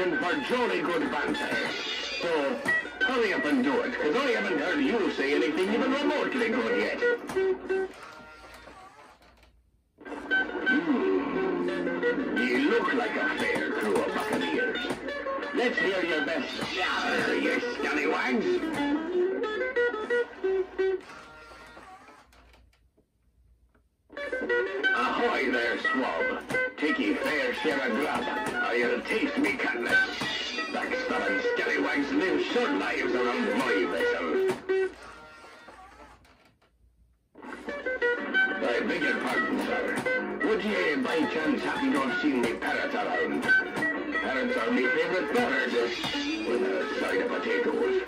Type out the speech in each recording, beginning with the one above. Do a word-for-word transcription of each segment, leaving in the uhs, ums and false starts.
occasion for jolly good banter. So, hurry up and do it, because I haven't heard you say anything even remotely good yet. Hmm. You look like a fair crew of buccaneers. Let's hear your best jabber, you scallywags. Ahoy there, swab. Take ye fair share of grub, or you'll taste me cutlass. Backstabbing scallywags live short lives around my vessel. I beg your pardon, sir. Would ye by chance happen to have seen me parrot around? Parrots are my favourite bird, with a side of potatoes.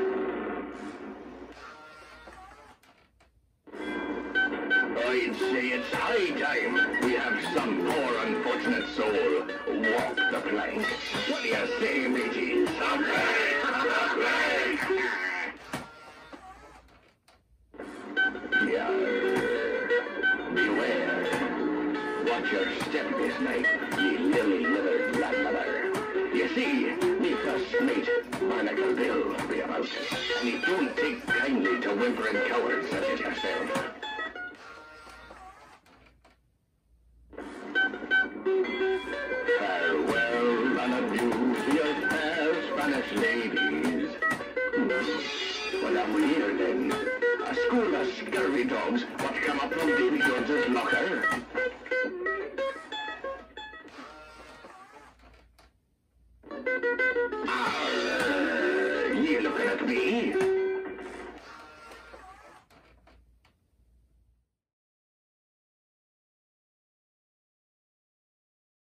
I'd say it's high time we have some poor unfortunate soul walk the plank. What do you say, mateys? Yarr. Beware. Watch your step this night, ye lily-livered lad-mother. You see, me first mate, Barnacle Bill, be about, and he don't take kindly to whimpering cowards such as yourself. Farewell and adieu to your fair Spanish ladies. Well, I'm here then. A school of scurvy dogs what come up from Davy Jones's locker.